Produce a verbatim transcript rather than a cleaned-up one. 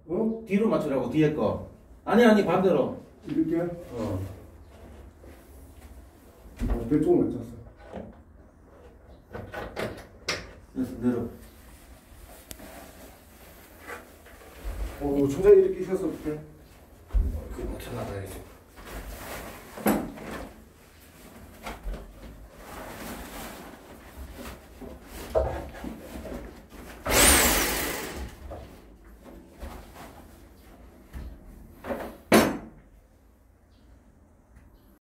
어? 뒤로 맞추라고 뒤에 거. 아니 아니 반대로. 이렇게? 어. 어, 대충 맞췄어. 그래서 내려. 어, 천장이 이렇게 있어서 어떡해? 그거 맞춰 나가야지.